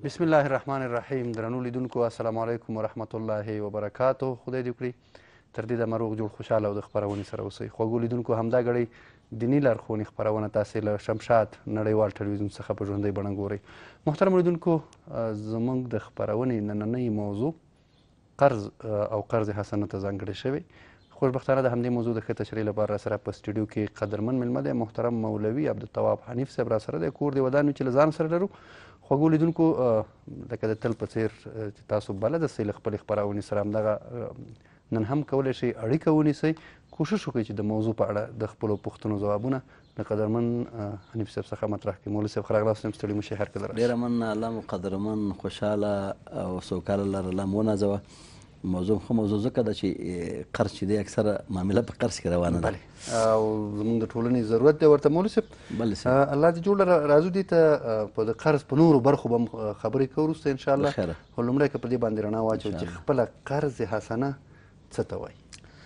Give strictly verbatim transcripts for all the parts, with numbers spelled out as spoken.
بسم الله الرحمن الرحیم. درنو لیدونکو السلام علیکم ورحمت الله وبرکاتو. خدای دې وکړي تر دې دمه روغ جوړ خوشحاله او د خپرونې سره اوسئ. خوږو لیدونکو همدا ګړی دیني لارښوونې خپرونه تاسې له شمشاد نړیوال ټلویزیون څخه په ژوندۍ بڼه ګورئ. محترم لیدونکو، زموږ د خپرونې نننۍ موضوع قرض او قرض حسنه ته ځانګړې شوې. خوشبختانه د همدې موضوع د ښه تشریح لپاره راسره په سټوډیو کې قدرمن میلمه دی محترم مولوي عبدالتواب حنیف صاحب راسره دی. کور دی ودان وي چې له ځان سره لرو. خوږو لیدونکو، لکه د تل په څېر چې تاسو بلد سئ له خپلې خپرونې سره همدغه نن هم کولی شئ اړیکه ونیسئ. کوشش وکړئ چې د موضوع په اړه د خپلو پوښتنو ځوابونه له قدرمن حنیف صاحب څخه مطرح کړئ. مولوي صاحب ښه راغلاست. یم ستړي مه شئ، هر کله راشئ. ډېره مننه. الله مو قدرمن خوشحاله او سوکاله لره الله مو ونازوه. موضوع ښه موضوع ځکه ده چې قرض چې دی اکثره معامله په قرض کې روانه ده او زموږ د ټولنې ضرورت دی ورته. مولوي صاحب، الله دې جوړ راځو دې ته په د قرض په نورو برخو به هم خبرې کوو وروسته انشاءالله. خو لومړی که په دې باندې رڼا واچوو چې خپله قرض حسنه څه ته وایي.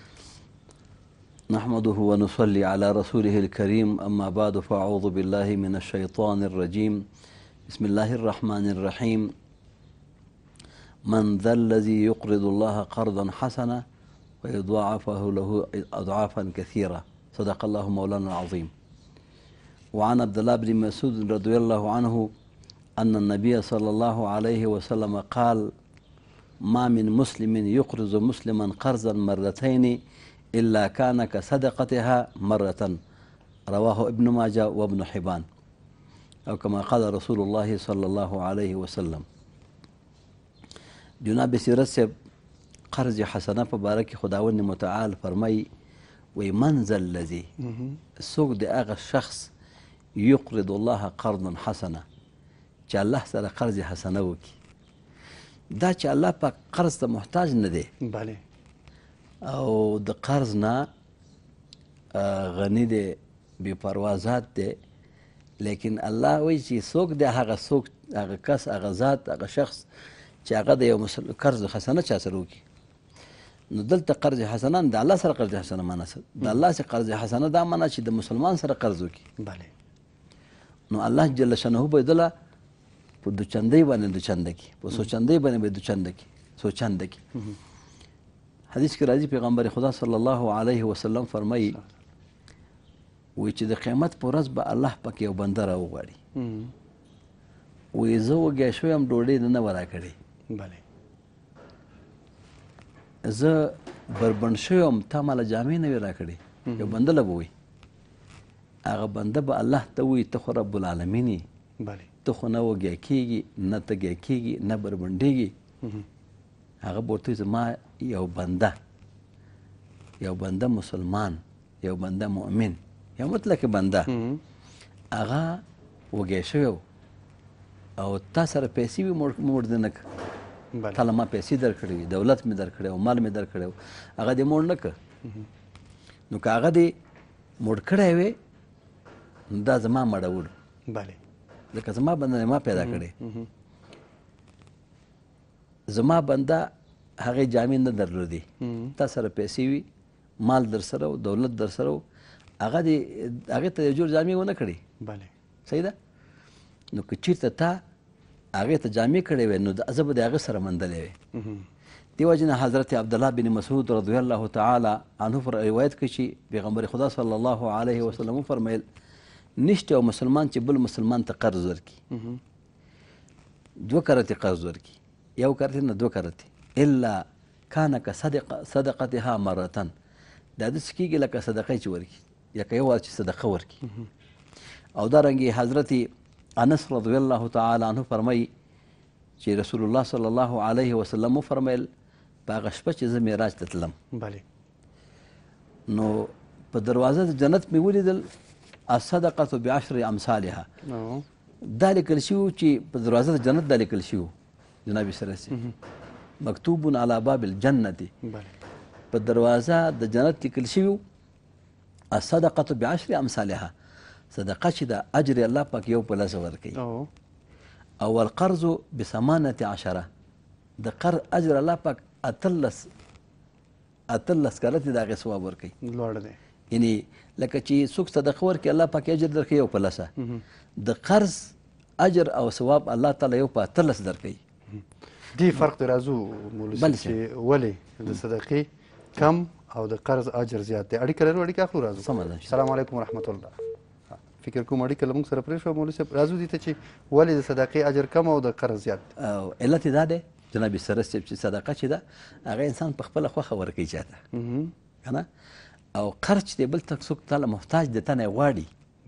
نحمده ونصلي على رسوله الكريم، أما بعد فأعوذ بالله من الشيطان الرجيم. بسم الله الرحمن الرحيم. من ذا الذي يقرض الله قرضا حسنا ويضاعفه له أضعافا كثيرة. صدق الله مولانا العظيم. وعن عبد الله بن مسعود رضي الله عنه أن النبي صلى الله عليه وسلم قال: ما من مسلم يقرض مسلما قرضا مرتين إلا كان كصدقتها مرة. رواه ابن ماجه وابن حبان، أو كما قال رسول الله صلى الله عليه وسلم. جناب سیرت صاحب قرض حسنه په باره کې خداوند متعال فرمایي وی من ذا الذي، څوک د هغه شخص یقرض الله قرضا حسنه چې الله سره قرض حسنه وکړي. دا چې الله پاک قرض ته محتاج نه دی او د قرض نه غني دی، بې پروا ذات دی، لیکن الله وایي چې څوک دی هغه څوک هغه کس هغه ذات هغه شخص چې هغه د یو قرض حسنه چا سره وکړي. نو دلته قرض حسنه د الله سره قرض حسنه معنا څه د الله سره قرض حسنه دا معنا چې د مسلمان سره قرض وکړي. نو الله جل شانه به دله په دوچندۍ باندې دوچنده کړي، په سوچندۍ باندې به دوچنده کړي، سوچنده کړي. حدیث کې راځي پیغمبر خدا صلی الله علیه وسلم فرمایي وایي چې د قیامت په ورځ به الله پاک یو بنده راوغواړي، وایي زه وږی شوی یم ډوډۍ نه وه راکړې، زه بربنډ شوی یم تا ماله جامې نه وې راکړې. یو بنده له به وایي، هغه بنده به الله ته وایي ته خو رب العالمین یې، ته خو نه وږی کېږي نه تږی کېږي نه بربنډېږي. هغه به ورته وایي زما یو بنده یو بنده مسلمان یو بنده مؤمن یا مطلق بنده هغه وږی شوی و او تا سره پیسې وي موړ دې نه کړه، تا له ما پیسې درکړې وي، دولت مې درکړی و، مال مې درکړی و، هغه دې موړ نه کړه. نو که هغه دې موړ کړی وی نو دا زما مړول، ځکه زما بنده ما پیدا کړی، زما بنده هغې جامې نه درلودې، تا سره پیسې وي، مال در سره و، دولت در سره و، هغه دې هغې ته یو جوړ جامې ونه کړې. صحیح ده. نو که چېرته تا هغې ته جامې کړې وې نو زه به د هغه سره مندلی وې. دې وجې نه حضرت عبدالله بن مسعود رضی الله تعالی عنه روایت کوي چې پیغمبر خدا صلی الله علیه وسلم وفرمیل نشته یو مسلمان چې بل مسلمان ته قرض ورکړي، دوه کرتې قرض ورکړي، یو کرتې نه دوه کرتې، الا کان که صدقتها مرتن، دا داسې کېږي لکه صدقه چې ورکړي یا که یو وار چې صدقه ورکړي. او دارنګې حضرت انس رضی الله تعالی عنه فرمایي چې رسول الله صلی الله علیه وسلم وفرمیل په هغه شپه چې زه معراج ته تلم نو په دروازه د جنت مې ولیدل الصدقة بعشر امثالها. دا لیکل شوي و چې په دروازه د جنت دا لیکل شوي و جناب سرسی مکتوب علی باب الجنة، په دروازه د جنت لیکل شوي و الصدقة بعشر امثالها، صدقه چې د اجر الله پاک یو په لسه ورکوي. او القرض بثمانیة عشره، د قرض اجر الله پاک اتلس اتلس کرتې د هغې ثواب ورکوي. لوړ دی. یعنې لکه چې څوک صدقه ورکړي الله پاک اجر درکوي یو په لسه، د قرض اجر او ثواب الله تعالی یو په اتلس درکوي. دې فرق ته راځو مولوي صاحب چې ولې د صدقې کم او د قرض اجر زیات دی. اړیکه لرو، اړیکه اخلو، راځو. سمه ده. السلام علیکم ورحمت الله. فکر کوم اړیکه له موږ سره پرېښوه مولوي صاحب. راځو دې ته چې ولې د صدقې اجر کم او د قرض زیات دی. علت یې دا دی جناب سرس صاحب چې صدقه چې ده هغه انسان په خپله خوښه ورکوي چاته که نه، او قرض چې دی بل ته څوک تاله محتاج دی تا نه یې غواړي.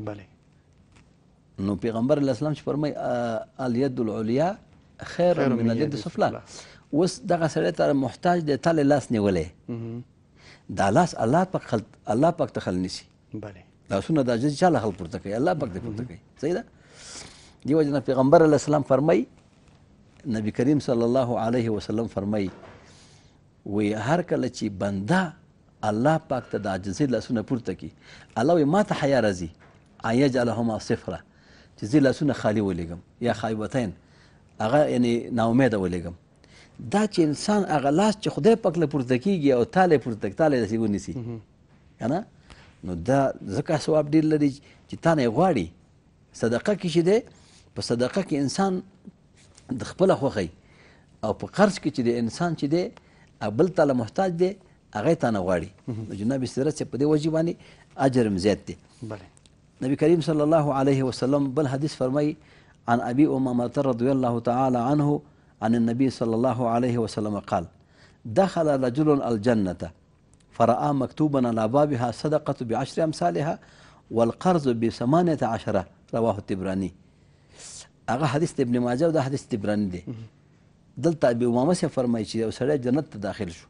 بلې نو پیغمبر علیه السلام چې فرمایي الید العلیا خیر من الید السفلا. اوس دغه سړی ته محتاج دی تا له لاس نیولی، دا لاس الله پاک الله پاک ته خل نیسي. لاسونه د عاجز چا له خل پورته کوي؟ الله پاک ته پورته کوي. صحیح ده. دې وجې نه پیغمبر علیه السلام فرمایي، نبی کریم صلی الله علیه وسلم فرمایي وی هر کله چې بنده الله پاک ته د عاجزۍ لاسونه پورته کړي، الله وایي ما ته حیا راځي ان یجعلهما صفرا، چې زه لاسونه خالي ولیږم یا خایبتین، هغه یعنی ناامیده ولیږم. دا چې انسان هغه لاس چې خدای پاک له پورته کېږي او تا له پورته تا له داسې ونیسي که نه، نو دا ځکه ثواب ډېر لري چې تا نه یې غواړي. صدقه کې چې دی په صدقه کې انسان د خپله خوښی، او په قرض کې چې د انسان چې دی بل ته له محتاج دی هغه یې تا نه غواړي. نو جناب سیرت صاحب په دې وجې باندې اجر هم زیات دی. نبی کریم صلی الله علیه وسلم بل حدیث فرمایي عن ابي امامه رضي الله تعالى عنه عن النبي صلى الله عليه وسلم قال دخل رجل الجنة فرأى مكتوبا على بابها صدقة بعشر أمثالها والقرض بثمانية عشرة رواه الطبراني. هغه حدیث ابن ماجه او دا حدیث طبراني دی. دلته ابي امامه سے فرمایي چې یو سړی جنت ته داخل شو،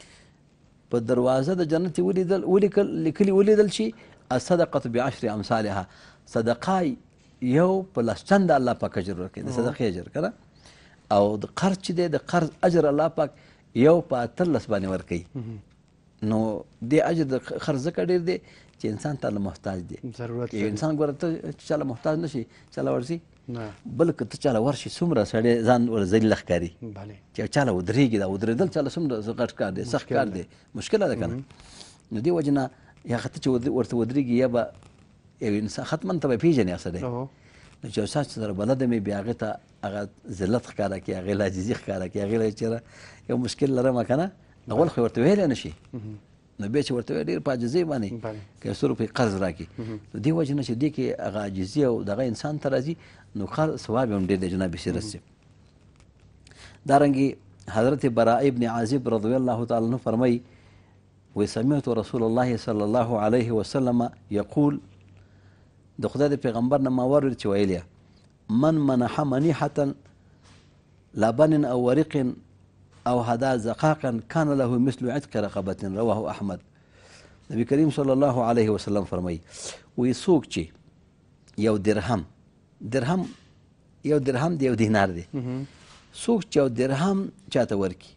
په دروازه د جنت ولیدل ولیکل لیکلي ولیدل چې الصدقة بعشر امثالها، صدقه یو په لس چنده الله پاک اجر ورکوي، د صدقې اجر که نه، او د قرض چې دی د قرض اجر الله پاک یو په اتلس باندې ورکوي. نو دې اجر د قرض ځکه ډېر دی چې انسان ته له محتاج دی. یو انسان ګوره ته چا له محتاج نه شي چا له ورشي، بلکې ته چا له ورشي څومره سړی ځان ور ذلیله ښکاري چې چا له ودرېږي. دا ودرېدل چا له څومره غټ کار دی، سخت کار دی، مشکله ده که نه. نو دې وجې نه یا ته چې ورته ودرېږي یا به یو انسان ختما ته به پېژنې هغه سړی. نو چې یو څه سره بلده مې بیا هغې ته هغه ذلت ښکاره کړي، هغې له عاجزي ښکاره کړي، هغې له چېرې یو مشکل لرمه که نه، اول خو یې ورته ویلی نه شي، نو بیا چې ورته وایي ډېر په عاجزۍ باندې که یو څو روپۍ قرض راکړي. نو دې وجې نه چې دې کې هغه عاجزي او دغه انسان ته راځي، نو قرض ثواب هم ډېر دی. جناب سیرت صاحب دارنګې حضرت براء ابن عازب رضی الله تعالی عنه فرمایي وی سمعت رسول الله صلی الله علیه وسلم یقول، د خدای د پیغمبر نه ما واورېد چې ویلی من منح منیحة لبن او ورق او هدا زقاقا كان له مثل عتق رقبة رواه احمد. نبی کریم صلی الله علیه وسلم فرمایي وی څوک چې یو درهم درهم یو درهم دی یو دینار دی، څوک چې یو درهم چاته ورکي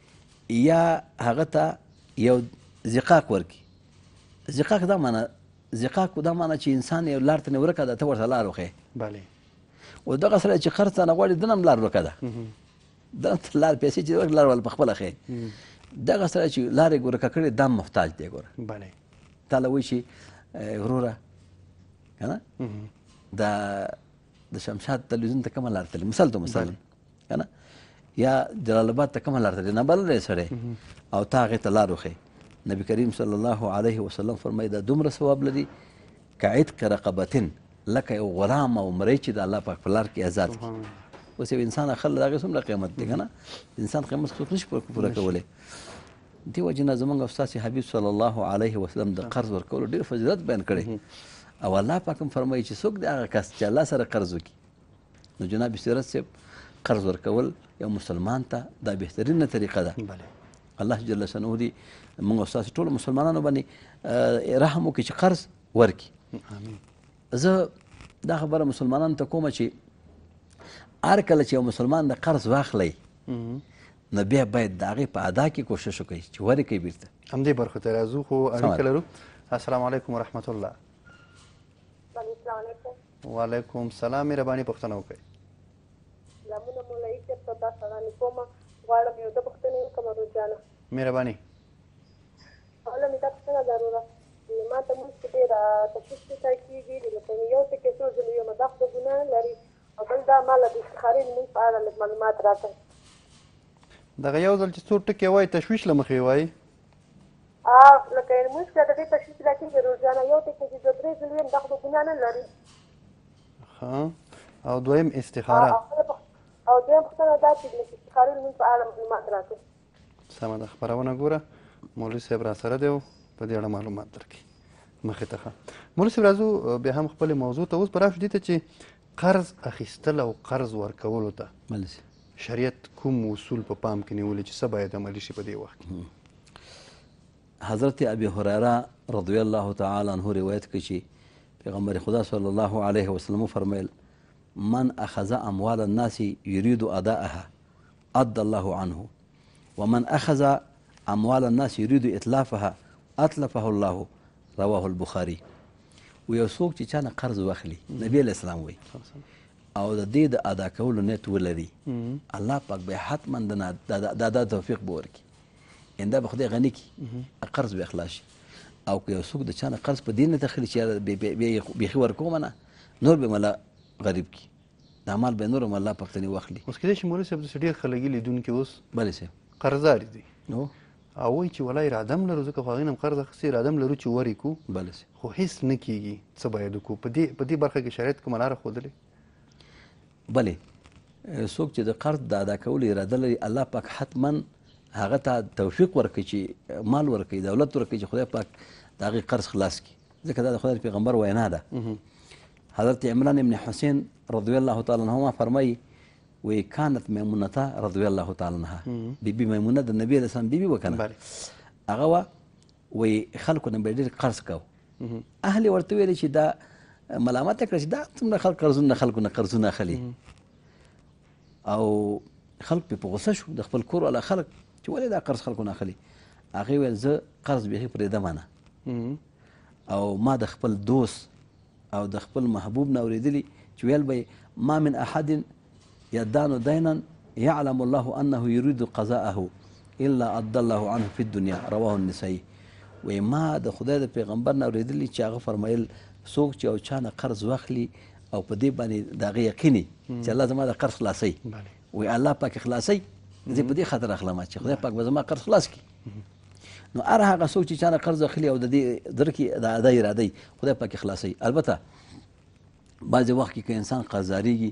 یا هغه ته یو زقاق ورکي، زقاق دا معنی زقاق دا معنی چې انسان یو لار ته نه ورکه ده ته ورته لار وښیې. او دغه سړی چې قرض ته نه غواړي ده نه هم لار ورکه ده، ده ته لار پیسې چې ورکړي لار ول په خپله ښیې. دغه سړی چې لار یې ورکه کړې دا محتاج دی. ګوره تا له وایي چې وروره که نه دا د شمشاد تلویزیون ته کومه لار تللی مثال ته مثلا که نه، یا جلال آباد ته کومه لار تللی، نابللی سړی او تا هغې ته لار وښیې. نبی کریم صلی الله علیه وسلم فرمایي دا دومره ثواب لري که عتق رقبتن، لکه یو غلام او مری چې د الله پاک په لار کې آزاد کړي. اوس یو انسان اخل د هغې څومره قیمت دی که نه، انسان قیمت څوک نشي پوره کولی. دې وجې نه زموږ استاد حبیب صلی الله علیه وسلم د قرض ورکولو ډېر فضیلت بیان کړی، او الله پاک هم فرمایي چې څوک د هغه کس چې الله سره قرض وکړي. نو جناب سیرت صاحب قرض ورکول یو مسلمان ته دا بهترینه طریقه ده. الله جل شانه دې موږ استاد ټولو مسلمانانو باندې رحم وکړي چې قرض ورکړي. زه دا خبره مسلمانانو ته کومه چې هر کله چې یو مسلمان د قرض واخلی نو بیا باید د هغې په ادا کې کوشش وکړي چې ورکړي بیرته. همدې برخو ته راځو، خو اړیکه لرو. السلام علیکم ورحمت الله. وعلیکم سلام. مهرباني پوښتنه وکړئ. سلامونه مولوي صاحب، ته تاسو وړاندې کومه غواړم یو څه پوښتنې وکړم روزانه. مهرباني. اوله مې دا پوښتنه ضروره ما ته مونځ کې ډېره تشویش پېښه کېږي، لکه یو څه کې څو ځلې یم دا خو ګناه لري او بل دا ما له د استخارې لمونځ په اړه لږ معلومات راکړئ. دغه یو ځل چې څو ټکي وایي تشویش له مخې وایي لکه لمونځ کې د دې تشویش راکېږي روزانه یو ټکي چې دوه درې ځلې ویم دا خو د ګناه نه لري. او دویم استخاره او دویم پوښتنه دا چې د استخارې لمونځ په اړه معلومات راکړئ. سمه ده خپرونه ګوره مولوي صاحب را سره دی او په دې اړه معلومات درکړي مخې ته ښه. مولوي صاحب راځو بیا هم خپلې موضوع ته اوس به راشو دې ته چې قرض اخیستل او قرض ورکولو ته شریعت کوم اصول په پام کې نیولي چې څه باید عملي شي په دې وخت کې؟ حضرت ابي هريره رضی الله تعالی عنه روایت کوي چې پیغمبر خدا صلی الله علیه وسلم فرمایل من اخذ اموال الناس يريد اداءها ادى الله عنه ومن اخذ اموال الناس يريد اتلافها اتلفه الله رواه البخاري. و یو څوک چې چانه قرض واخلي نبی علیه السلام وایي او د دې د ادا کولو نیت ولري الله پاک به حتما دا دا توفیق به ورکړي انده به خدای غني کړي قرض به اخلاص شي. او که یو څوک د چانه قرض په دې نه تخلي چې بیخي ورکوم نه نور به ملا غریب کړي دا مال به نور الله پاک ته واخلي. اوس کېدای شي مولوي صاحب داسې ډېر خلک لیدونکي اوس بلې صاحب قرضداري دي نو او وایي چې ولا اراده هم لرو ځکه خو هغوی نه هم قرض اخیستې اراده هم لرو چې ورکړو بلې صاحب خو هېڅ نه کېږي څه باید وکړو په دې په دې برخه کې شریعت کومه لاره ښودلې؟ بلې څوک چې د قرض د ادا کولو اراده لري الله پاک حتما هغه ته توفیق ورکړي چې مال ورکړي دولت ورکړي چې خدای پاک د هغې قرض خلاص کړي ځکه دا د خدای پیغمبر وینا ده. حضرت عمران ابن حسین رضی الله تعالی عنهما فرمایي وی كانت میمونة رضی الله تعالی عنها بیبي میمونه د نبی رسول بیبي وکنه هغه وا وی خلکو نه به ډېر قرض کو اهل ورته ویل چې دا ملامت کړی چې دا څومره خلک قرضونه خلکو نه قرضونه اخلي او خلک په غوسه شو د خپل کور ولا خلک چې ولې دا قرض خلکو نه اخلي هغه ویل زه قرض به پرېږدم نه او ما د خپل دوست او د خپل محبوب نه اورېدلي چې ویل به ما من احد يدان دينا يعلم الله انه يريد قضاءه الا ادى الله عنه في الدنيا رواه النسائي. وی ما د خدای د پیغمبر نه اورېدلي چې هغه فرمایل څوک چې او چانه قرض واخلي او په دې باندې د هغې یقیني چې الله زما د قرض خلاصوي وی الله پاک خلاصوي زه په دې خاطر اخلم چې خدای پاک به زما قرض خلاص کړي. نو هر هغه څوک چې چانه قرض اخلي او د دې در کې د ادا اراده خدای پاک خلاصوي. البته بعضې وخت کې که انسان قرضدارېږي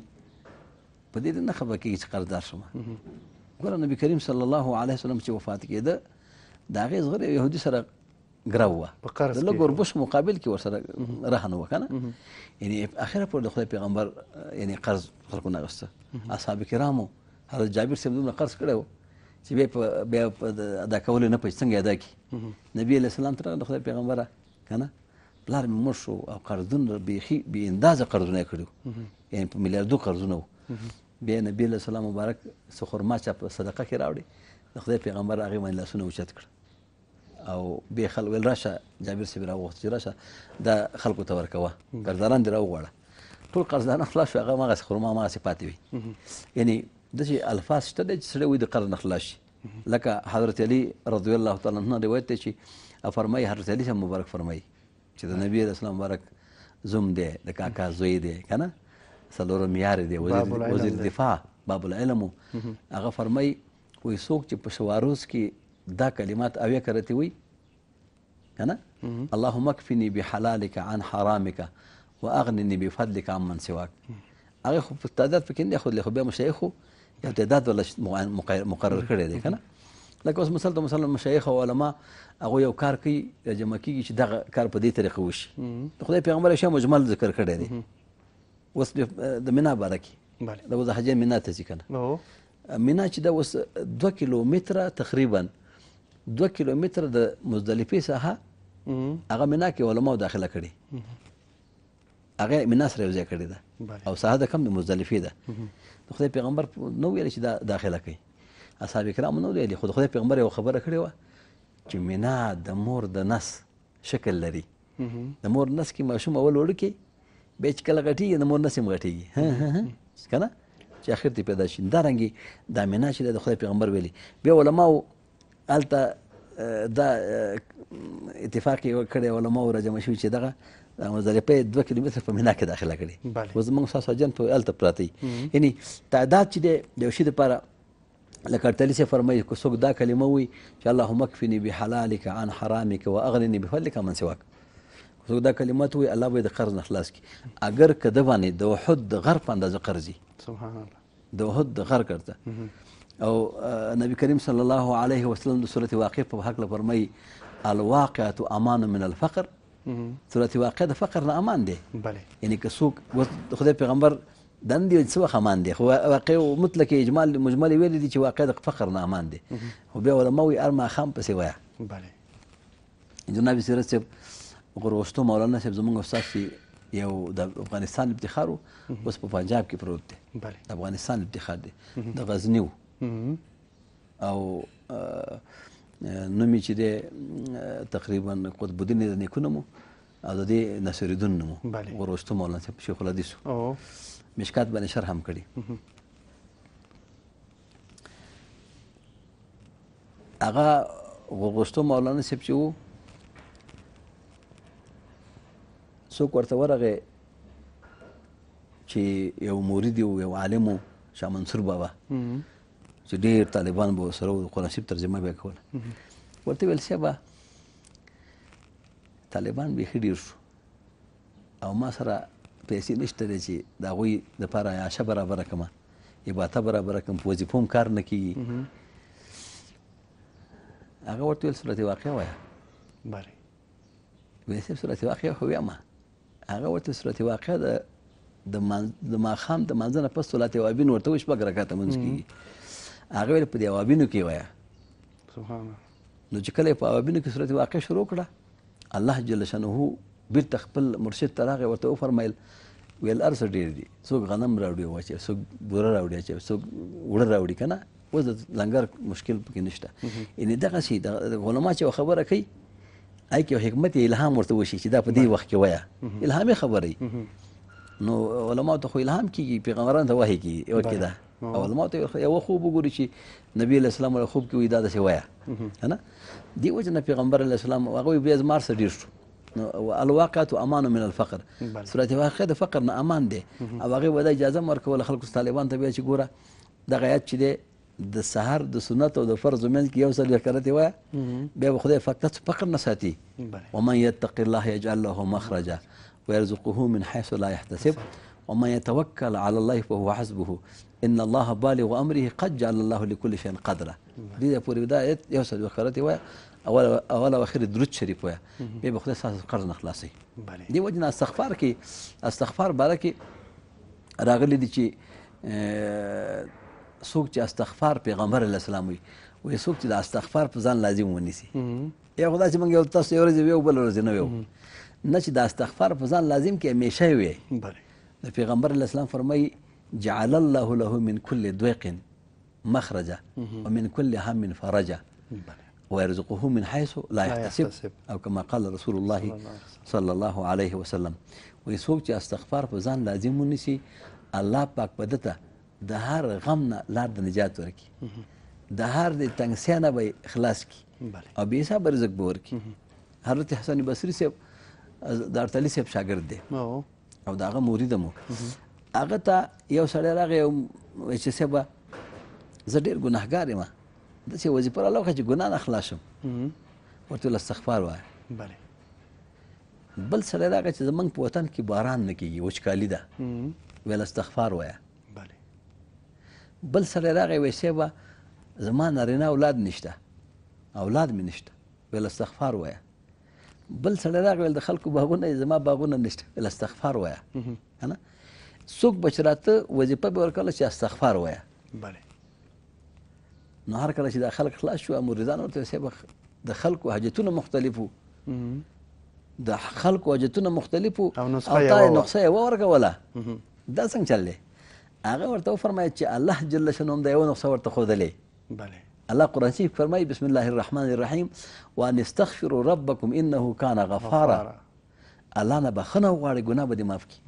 په دې نه خبره کېږي چې قرضدار شم. ګوره نبي کریم صلی الله علیه وسلم چې وفات کېده د هغې زغر یو یهودي سره ګرو وه د لږ وربوس مقابل کې ورسره رهن وه که نه یعنې اخره پورې د خدای پیغمبر یعنې قرض خلکو نه اخیسته. اصحاب کرامو حضرت جابر صاحب دومره قرض کړی و چې بیا په بیا په ادا کولو نه پوهېږي څنګه ادا کړي. نبي علیه السلام ته راغله د خدای پیغمبره که نه پلار مې مړ شو او قرضونه بیخي بې اندازه قرضونه یې کړي وو یعنې په میلیاردو قرضونه وو. بیا نبي علیه السلام مبارک څه خرما چا په صدقه کې راوړې د خدای پیغمبر هغې باندې لاسونه اوچت کړه او بیا خلک ویل راشه جابر صاحب راوغوښته چې راشه دا خلکو ته ورکوه قرضداران دې راوغواړه ټول قرضداران خلاص شو هغه هماغسې خرما هماغسې پاتې وي. یعنې داسې الفاظ شته دی چې سړی وایي د قرض نه خلاص شي. لکه حضرت علي رضی الله تعالی عنه روایت دی چې فرمایي حضرت علي صاحب مبارک فرمایي چې د نبي علیه السلام مبارک زوم دی د کاکا زوی دی که نه څلورم یار دی وزیر دفاع باب العلم هغه فرمایي وایي څوک چې په شواروز کې دا کلمات اویا کرتی وي که نه اللهم اکفني بحلالک عن حرامک واغنني بفضلک عن من سواک هغې خو په تعداد پکې نه دی ښودلی خو بیا مشایخو یو تعداد ولا مقرر کړی دی که نه لکه اوس مثلا مثلا مشایخ او علما هغوی یو کار کوي جمع کېږي چې دغه کار په دې طریقه وشي. د خدای پیغمبر یې مجمل ذکر کړی دی. اوس د مینا باره کې د اوس د حجې مینا ته ځي که نه مینا چې دا اوس دوه کیلومتره تقریبا دوه کیلومتره د مزدلفې ساحه هغه مینا کې علماو داخله کړي هغه مینا سره یو ځای کړې ده او ساحه د کم د مزدلفې ده. د خدای پیغمبر نو ویل چې دا داخله کوي اصحاب کرام نو ویلي خو د خدای پیغمبر یو خبره کړې وه چې مینا د مور د نس شکل لري. د مور نس کې ماشوم اول وړوکی بیا چې کله غټېږي د مور نس هم غټېږي که نه چې اخر ته پیدا شي. دارنګې دا مینا چې د خدای پیغمبر ویلي. بیا علماو هلته دا اتفاق یې کړی علماو راجمع شوي چې دغه مزدلفه یې دوه کیلومتره په مینا کې داخله کړې. اوس زموږ ستاسو حاجیان په هلته پراته وي. یعنې تعداد چې دی د یو شي دپاره لکه ارتلي صاحب فرمایي که څوک دا کلمه ووایي چې اللهم اکفني بحلالک عن حرامک واغنني بفضلک عمن سواک، که څوک دا کلمات ووایي الله به یې د قرض نه خلاص کړي. اگر که ده باندې د احد د غر په اندازه قرض وي، سبحان الله، د احد د غر کرته. او نبی کریم صلی الله علیه وسلم د صورت واقع په هکله فرمایي الواقعة امان من الفقر. صورت واقع د فقر نه امان دی. یعنی که څوک خدای پیغمبر دندې څه وخت امان دی، خو واقع مطلق اجمال مجمل ویلی دي چې واقع د فقر نه امان دی. خو بیا علما وایي هر ماښام پسې وایه. جناب سیرت صاحب غروستو مولانا صاحب زموږ استاد چې یو د افغانستان افتخار و، اوس په پنجاب کې پروت دی، د افغانستان افتخار دی، د غزني و او نوم یې چې دی تقریبا قطب الدین د نیکو نوم او د دې نصر الدین نوم غروستو مولانا صاحب شیخ الحدیث و، مشکات باندې شرح هم کړي. هغه غوغوستو مولانا صاحب چې و څوک ورته ورغی چې یو مرید و یو عالم و شاه منصور بابا چې ډېر طالبان به ورسره و، قرآن شریف ترجمه به یې کوله. ورته ویل صاحبه طالبان بیخي ډېر شو او ما سره پیسې نشته دی چې د هغوی دپاره عیاشه برابره کړمه، عباته برابره کړم، په وظیفو هم کار نه کېږي. هغه ورته ویل صورت واقع وایه. ویل صاحب صورت واقع خو ویمه. هغه ورته صورت واقع د د ماښام د مانځه نه پس صلات اوابین ورته وایي شپږ رکعته لمونځ کېږي. هغه ویل په دې اوابینو کې وایه. نو چې کله یې په اوابینو کې صورت واقع شروع کړه، الله جل شانه بیرته خپل مرشد ته راغی، ورته وفرمیل ویل هر څه ډېر دي، څوک غنم راوړي واچوي، څوک بوره راوړي اچوي، څوک اوړه راوړي که نه، اوس د لنګر مشکل پکې نشته. یعنې دغسې د علما چې یوه خبره کوي هغې کې یو حکمت یا الهام ورته وشي چې دا په دې وخت کې وایه، الهامي خبره وي. نو علماو ته خو الهام کېږي، پیغمبرانو ته وحی کېږي یو کې ده. او علماو ته یوه خوب وګوري چې نبي علیه السلام ولا خوب کې وایي دا داسې وایه که نه. دې وجه نه پیغمبر علیه السلام هغه وایي بیا زما هر څه ډېر شو. الواقعة امان من الفقر، صورت واقع د فقر نه امان دی. او هغې به دا اجازه هم ورکوله خلکو طالبان ته بیا چې ګوره دغه آیت چې دی د سحر د سنت او د فرض منځ کې یو څلوېښت کرتې وایه، بیا به خدای فقط فقر نه ساتي. ومن یتق الله یجعل له مخرجا ويرزقه من حيث لا يحتسب ومن يتوكل على الله فهو حسبه ان الله بالغ امره قد جعل الله لكل شيء قدره. دې پورې دا آیت یو څلوېښت کرتې وایه، اول اول او اخر درود شریف وایه، بیا به خدای ستاسو قرض نه خلاصوي. دې وجې نه استغفار کې استغفار باره کې راغلی دي چې څوک چې استغفار پیغمبر علیه السلام وایي وایي څوک چې د استغفار په ځان لازم ونیسي. یا خو داسې موږ یو تاسو یو ورځې ویو بله ورځې نه ویو، نه چې د استغفار په ځان لازم کې همیشه یې وایي. د پیغمبر علیه السلام فرمایي جعل الله له من كل ضيق مخرجا ومن كل هم فرجا ويرزقه من حيث لا يحتسب او كما قال رسول الله صلى الله عليه وسلم. وایي څوک چې استغفار په ځان لازم ونیسي الله پاک به دته د هر غم نه لار د نجات ورکړي، د هر د تنګسیا نه به خلاص کړي او بې حسابه رزق به ورکړي. حضرت حسن بصري صاحب د ارتلي صاحب شاګرد دی او د هغه مرید هم و. هغه ته یو سړی راغی وایي چې صاحبه زه ډېر ګناهګار یم، داسې وظیفه راله وکړه چې ګناه نه خلاص شم. ورته ویل استغفار وایه. بل سړی راغی چې زموږ په وطن کې باران نه کېږي، وچکالي ده، ویل استغفار وایه. بل سړی راغی وایي صاحبه زما نارینه اولاد نشته، اولاد مې نشته، ویل استغفار وایه. بل سړی راغی ویل د خلکو باغونه زما باغونه نشته، ویل استغفار وایه. که نه څوک به چې راته وظیفه به ورکوله چې استغفار وایه. نو هر کله چې دا خلک خلاص شو مریدان ورته صاحب د خلکو حاجتونه مختلف وو، د خلکو حاجتونه مختلف وو او تا یې نسخه یې وورکوله. دا څنګه چل دی؟ هغه ورته وفرمایل چې الله جل شانه هم دا یوه نسخه ورته ښودلې. الله قرآن شریف فرمایي بسم الله الرحمن الرحیم وان استغفروا ربکم انه کان غفارا. الله نه بخښنه وغواړئ ګناه به دې معاف کړي.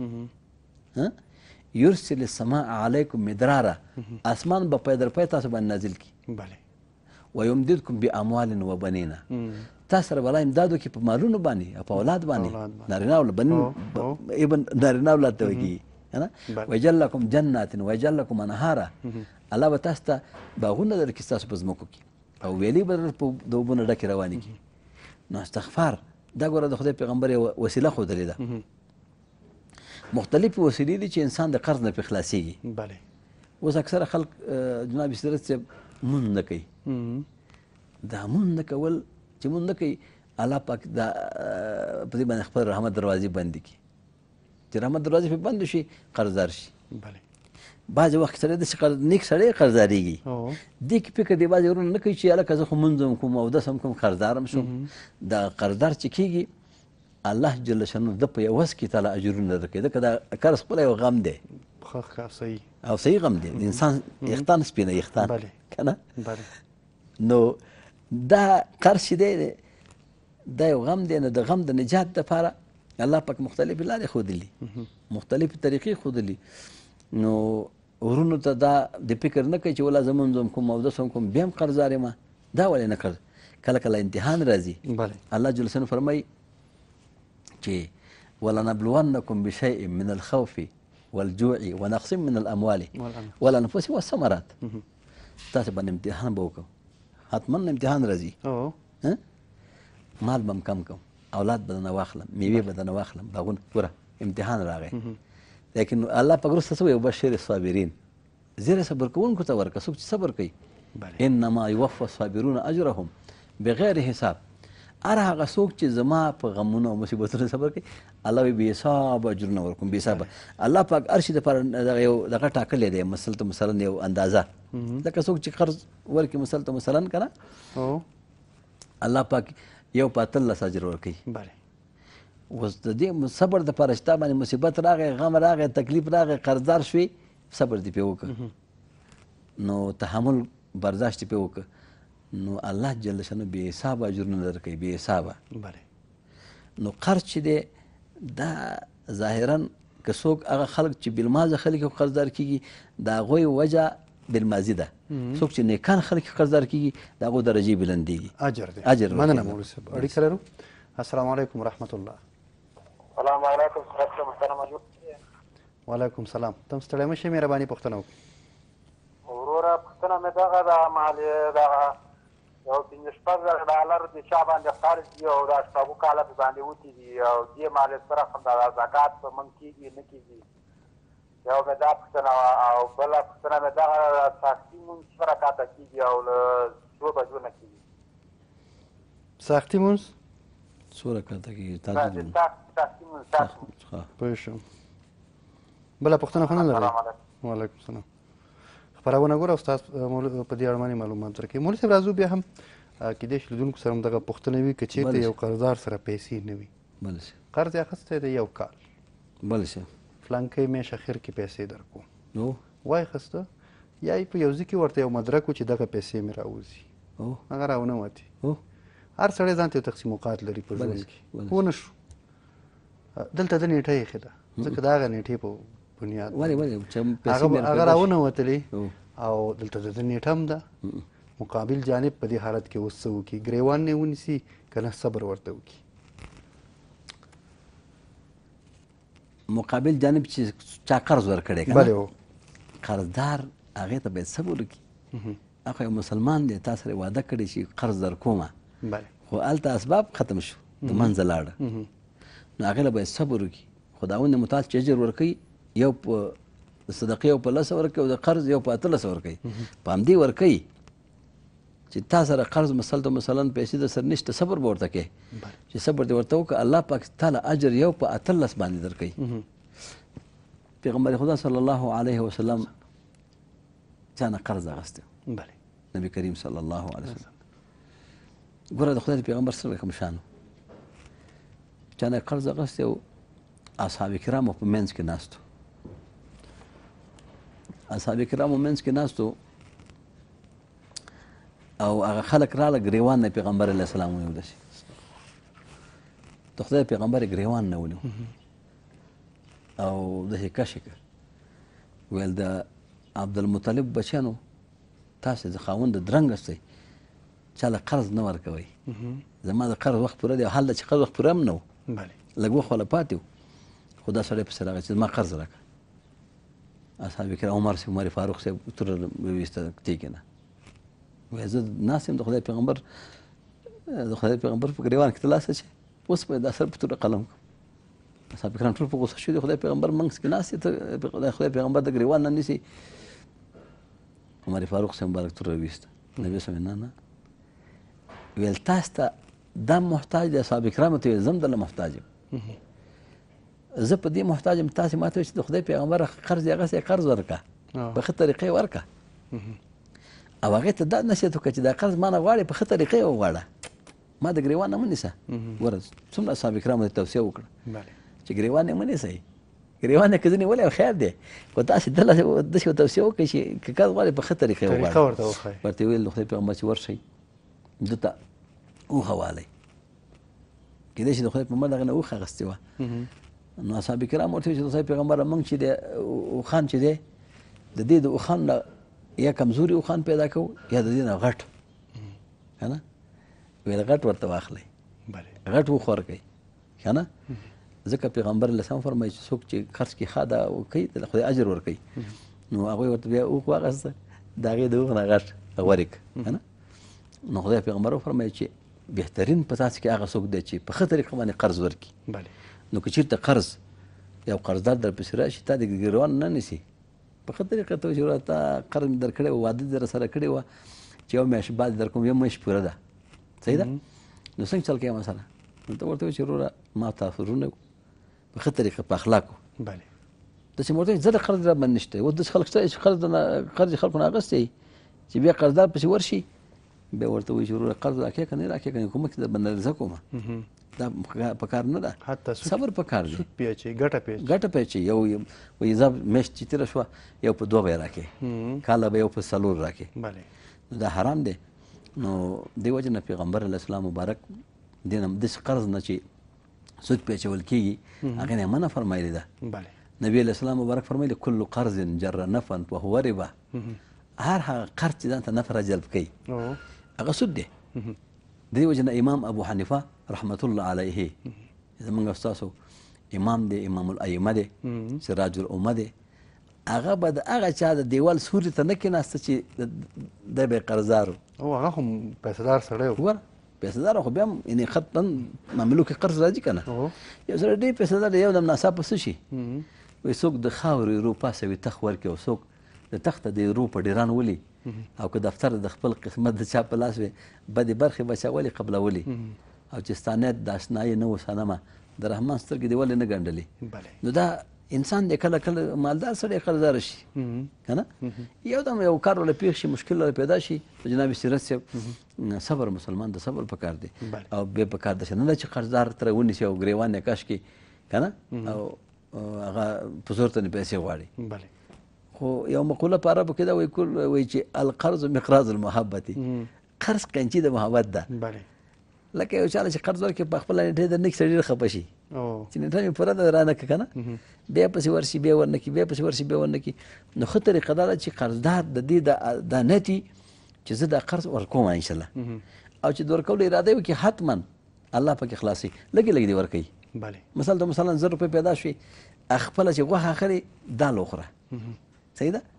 یرسل السماء علیکم مدرارا، اسمان به پی در پی تاسو باندې نازل کړي. ویمددکم باموال و بنینا تا سره به الله امداد وکړي په مالونو باندې او په اولاد باندې نارینه اولاد بنین ابن نارینه اولاد ته وکړي کنه ویجعل لکم جنات ویجعل لکم انهارا الله به تاسو ته باغونه درکړي ستاسو په ځمکو کې او ویلې به په د اوبو نه ډکې روانې کړي نو استغفار دا ګوره د خدای پیغمبر یوه وسیله ښودلې ده مختلفې وسیلې دي چې انسان د قرض نه پرې خلاصېږي اوس اکثره خلک جناب سیرت صاحب مونځ نه کوي دا مونځ نه کول چې مونځ نه کوي الله پاک دا په دې باندې خپل رحمت دروازې بندې کړي چې رحمت دروازې پرې بند شي قرضدار شي بعضې وخت سړی داسې نیک سړی قرضدارېږي دې کې فکر دی بعضې ورونه نه کوي چې هلکه زه خو مونځ هم کوم اودس هم کوم قرضدار هم شوم دا قرضدار چې کېږي الله جل شانه د په یو وس کې تعالی اجرونه درکوي ځکه دا قرض خپله یو غم دی او صحیح غم دی د انسان یختان سپینه یختان که نه نو دا قرض چې دی دا یو غم دی نو د غم د نجات دپاره الله پاک مختلفې لارې ښودلي مختلفې طریقې ښودلي نو ورونو ته دا د فکر نه کوي چې ولا زه مونځ هم کوم اودس هم کوم بیا هم قرضدار یم دا ولې نه قرض کله کله امتحان راځي الله جل شانه فرمایي چې ولنبلونکم بشیء من الخوف والجوع ونقص من الاموال والانفس والثمرات تاسو باندې امتحان به وکړو حتما امتحان راځي مال به م کم کوم اولاد به درنه واخلم میوې به درنه واخلم باغونه ګوره امتحان راغی لیکن الله پاک وروسته څه وایي وبشر الصابرین زیری صبر کوونکو ته ورکړه څوک چې صبر کوي انما یوفى الصابرون اجرهم بغیر حساب هر هغه څوک چې زما په غمونو او مصیبتونو صبر کوي الله به بې حسابه اجرونه ورکوم بې حسابه الله پاک هر شي دپاره دغه یو دغه ټاکلی دی مثل ته مثلا یو اندازه لکه څوک چې قرض ورکړي مثل ته مثلا که نه الله پاک یو په اتلس اجر ورکوي اوس د دې صبر دپاره چې تا باندې مصیبت راغی غم راغی تکلیف راغی قرضدار شوې صبر دې پرې وکړه نو تحمل برداشت دې پرې وکړه نو الله جل شانه بې حسابه اجرونه درکوي بې حسابه نو قرض چې دی دا ظاهرا که څوک هغه خلک چې بالمازه خلک یې قرضدار کېږي د هغوی وجه بالماضي ده څوک چې نیکان خلک یې قرضدار کېږي د هغو درجې بلندېږي اجر دی اجر مننه مولوي صاحب اړیکه لرو السلام علیکم ورحمت الله السلام علیکم محترم وعلیکم سلام تم ستړی مه شئ مهرباني پوښتنه وکړئ وروره پوښتنه مې دغه ده مالې دغه یو پنځه شپږ زره ډالر د چا باندې قرض دي او دا شپږو کاله پې باندې وتي دي او دې مالې سره د زکات په من کېږي نه کېږي یو مې دا پوښتنه وه او بله پوښتنه مې دغه ساختي مونځ څه رکاته کېږي او له څو بجو نه کېږي ساختي مونځ څو رکاته کېږي ساختي مونځ پوه شوم بله پوښتنه خو نه لرئ وعلیکم السلام خپرونه ګوره استاد په دې اړه باندې معلومات درکوي مولوي صاحب راځو بیا هم کیدای شي لیدونکو سره هم دغه پوښتنه وي که چېرته یو قرضدار سره پیسې نه وي قرض یې اخیستی دی یو کال بله شه فلانکۍ میاشت اخر کې پیسې درکوم نو واخیسته یا یې په یو ځای کې ورته یو مدرک و چې دغه پیسې مې راوځي هغه راونه وتې هر سړی ځان ته یو تقسیم اوقات لري په ژوند کې ونه شو دلته د نیټه ایښې ده ځکه د هغه نیټې په بنیاد هغه راونه وتلې او دلته د نیټه هم ده مقابل جانب په دې حالت کې اوس څه وکړي ګریوان نه ونیسي که نه صبر ورته وکړي مقابل جانب چې چا قرض ورکړی که نه قرضدار هغې ته باید صبر وکړي هغه یو مسلمان دی تا سره واده کړی چې قرض در کومه خو هلته اسباب ختم شو د منځه لاړه نو هغې له باید صبر وکړي خداوند متعال چې اجر ورکوي یو په صدقې یو په لسه ورکوي او د قرض یو په اتلسه ورکوي په همدې ورکوي چې تا سره قرض مثل ته مثلا پیسې د سر نشته صبر به ورته کوې چې صبر دې ورته وکړه الله پاک تعالی اجر یو په اتلس باندې درکوي پیغمبر خدا صلی الله علیه وسلم چا نه قرض اخیستی نبی کریم صلی الله علیه وسلم ګوره د خدای د پیغمبر سره کوم شان چا نه قرض اخیستی او اصحاب کرامو په منځ کې ناستو اصحاب کرامو منځ کې ناستو او هغه خلک راله ګریوان نه پیغمبر علیه السلام ونیو داسې د خدای پیغمبر یې ګریوان نه ونیو او داسې کش یې کړ ویل د عبدالمطلب بچیانو تاسې د خاوند د درنګ استئ چا له قرض نه ورکوئ. زما د قرض وخت پوره دی او حال ده چې قرض وخت پوره هم نه و، لږ وخت والا پاتې و، خو دا سړی پسې راغی چې زما قرض راکړه. اصحاب کرام عمر صاحب عمر فاروق صاحب توره وویسته تیږې نه، وایي زه ناست یم د خدای پیغمبر د خدای پیغمبر په ګریوان کې تلاس اچوي، اوس به یې دا سر په توره قلم کړم. اصحاب کرام ټول په غوسه شو دي، خدای پیغمبر منځ کې ناست یې، ته خدای پیغمبر د ګریوان نه نیسي. عمر فاروق صاحب مبارک توره وویسته. نبي صاحب نه نه ویل تاسو ته دا محتاج دی، اصحاب کرامو ته ویل زه هم درله محتاج یم، زه په دې محتاج یم، تاسې ما ته وایي چې د خدای پیغمبر قرض یې اخیستی قرض ورکړه، په ښه طریقه یې ورکړه، او هغې ته دا نصیحت وکړه چې دا قرض ما نه غواړې په ښه طریقه یې وغواړه، ما د ګریوان نه مه نیسه. ګوره څومره اصحاب کرامو ته توصیه وکړه چې ګریوان یې مه نیسئ، ګریوان یې که زه نیولی ام خیر دی، خو تاسې دله داسې ورته توصیه وکړئ چې که قرض غواړې په ښه طریقه یې وغواړه. ورته یې ویل د خدای پیغمبر چې ورشئ ده ته اوښه والئ، کېدای شي د خدای پیغمبر دغې نه اوښه اخیستې وه. نو اصحاب کرام ورته ویل چې د خدای پیغمبره موږ چې دی اوښان چې دی د دې د اوښان نه یا کمزوري اوښان پیدا کوو یا د دې نه غټ، که نه ویل غټ ورته واخلئ، غټ اوښ ورکئ، که نه ځکه پیغمبر علیه السلام فرمایي چې څوک چې خرڅ کړي ښه ده کوي د خدای اجر ورکوي. نو هغوی ورته بیا اوښ واخیسته، د هغې د اوښ نه غټ غوره کړه، که نه. نو خدای پیغمبر وفرمایي چې بهترین په تاسو کې هغه څوک دی چې په ښه طریقه باندې قرض ورکړي. نو که چېرته قرض یو قرضدار در پسې راشي تا د ګریوان نه نیسي، په ښه طریقه ته وایي چې تا قرض مې در کړی و، واده دې راسره کړې وه چې یو میاشت بعد در کوم، یو میاشت پوره ده، صحیح ده، نو څنګه چل کوې مسله؟ نو ته ورته وایي چې وروره ما تاسو ورونه په ښه طریقه په اخلاقو، داسې مې ورته وایي زه د قرض را باندې نشته. اوس داسې خلک شته چې قرض قرض خلکو نه اخیستی چې بیا قرضدار پسې ورشي بیا ورته وایي چې وروره قرض راکړې که نه یې راکړې که نه کومه کې در باندې عرضه کومه، دا په کار نه ده، صبر په کار دی، ګټه پیچي. یو وایي زه میاشت چې تېره شوه یو په دوه به یې راکړې، کاله به یو په څلور راکړې، دا حرام دی. نو دې وجې نه پیغمبر علیه السلام مبارک دې نه داسې قرض نه چې سود پیچول کېږي هغې نه یې منع فرمایلې ده. نبي علیه السلام مبارک فرمایلي کل قرض جر نفعا فهو ربا، هر هغه قرض چې ځان ته نفع را جلب کوي هغه سود دی. دې وجې نه امام ابو حنیفه رحمت الله علیه زموږ ستاسو امام دی، امام الائمه دی، سراج الامه دی، هغه به د هغه چا د دیوال سوري ته نه کېناسته چې دی به یې قرضدار و، هغه خو پیسهدار سړی و، ګوره پیسهدار خو بیا هم یعنې خطا معاملو کې قرض راځي که نه. یو سړی ډېر پیسهدار دی، یو دم ناڅاپه څه شي وایي څوک د خاورې رو پاسه وي تخ ورکړي او څوک د تخته د رو په ډیران ولي، او که دفتر د خپل قسمت د چا په لاس وي بدې برخې به چا ولې قبلولي، او چې ستا نیت د اشنایي نه و صنمه د رحمان سترګې دې ولې نه ګنډلې. نو دا انسان دی کله کله مالدار سړی قرضدار شي که نه، یو دم یو کار وله پېښ شي، مشکل وله پیدا شي، جناب سیرت صاحب صبر مسلمان د صبر پکار دی، او بې پکار داسې نه ده چې قرضدار ترې ونیسي او ګریوان یې کش کړي که نه، او هغه په زور ته پیسې غواړي. خو یو مقوله په عربو کې دا وایي چې القرض مقراض المحبت، قرض قینچي د محبت ده. لکه یو چاله چې قرض ورکړي په خپله نیټه در نه کړي سړي ډېر خفه شي چې نیټه مې پوره ده را نه کړه که نه، بیا پسې ورشي بیا ورنه کړي، بیا پسې ورشي بیا ورنه کړي. نو ښه طریقه دا ده چې قرضدار د دې دا نیت وي چې زه دا قرض ورکوم انشاءالله، او چې د ورکولو اراده وي چې حتما الله پکې خلاصوي، لږې لږې دې ورکوي. مثال ته مثلا زر روپۍ پیدا شوي، خپله چې غوښه اخلي دال وخوره، صحیح ده،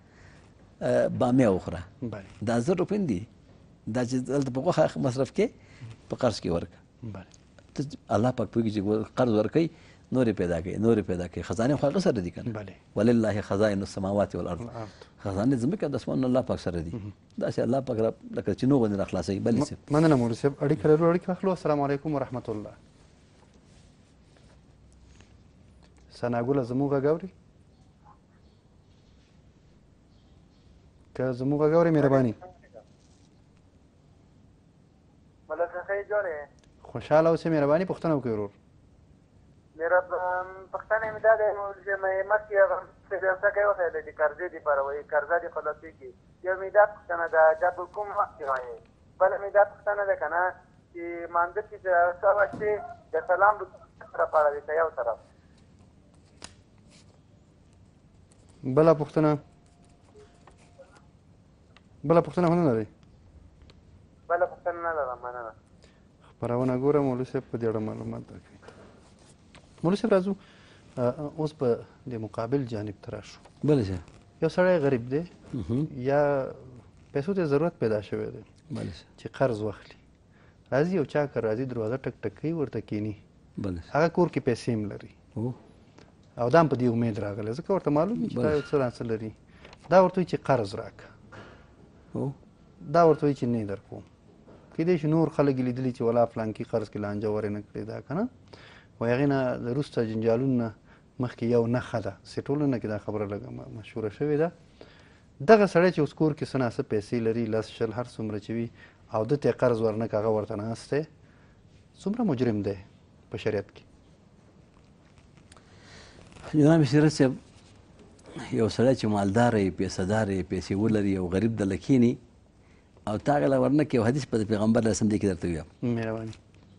بامیه وخوره، دا زر روپۍ دي، دا چې دلته په غوښه مصرف کې په قرض کې ورکړه، ته الله پاک پوهېږي چې قرض ورکوي نورې پیدا کوي نورې پیدا کوي. خزانې خو هغه سره دي که نه، ولله خزائن السماوات والارض، خزانې ځمکې او د اسمانونو الله پاک سره دي، داسې الله پاک لکه چینو غوندې را خلاصوي. بلې صاحب مننه مولوي صاحب، اړیکه لرو، اړیکه واخلو. السلام علیکم ورحمت الله. ثناګله زموږ غږ اوري؟ که زموږ غږ اوري مهرباني. خوشحاله اوسې، مهرباني پوښتنه وکړئ ورور. میرا پښتنه مې دا دی چې مې مخکې هغه څه کوي وخت دی چې قرضې دپاره وایي قرضه دې خلاصېږي، یو مې دا پوښتنه ده دا په کوم وخت کې وایي، بله مې دا پوښتنه ده که نه چې مانځه کې څه وخت د سلام لپاره دی که یو طرف. بله پوښتنه بله پوښتنه خو نه لرئ؟ بله پوښتنه نه لرم مننه خپرونه ګوره مولوي صاحب په دې اړه معلومات درکوي. مولوي صاحب راځو اوس په د مقابل جانب ته راشو. بله صاحب. یو سړی غریب دی یا پیسو ته ضرورت پیدا شوی دی بله چې قرض واخلي، راځي یو چا که راځي دروازه ټک ټک کوي ورته کینی، بله هغه کور کې پیسې هم لري او دا هم په دې امید راغلی ځکه ورته معلوم وي چې دا یو څه رانڅه لري، دا ورته وایي چې قرض راکړه، دا ورته وایي چې نه در کوم. کیدای شي نور خلک یې لیدلي چې ولا فلانکي قرض کې لانجه ورې نه کړې ده که نه، وایي هغې نه د وروسته جنجالونو نه مخکې یو نښه ده سیټولونه کې دا خبره لږه مشهوره شوې ده. دغه سړی چې اوس کور کې څه ناڅه پیسې لري لس شل هر څومره چې وي او ده ته قرض ورنکړه هغه ورته ناست دی، څومره مجرم دی په شریعت کې؟ جناب سیرت صاحب یو سړی چې مالدار یې پیسه دار یې پیسې ولري او غریب دله کښېني او تا هغه له ورنکړي یو حدیث په د پیغمبر علیه السلام دی کې درته ویم. مهرباني.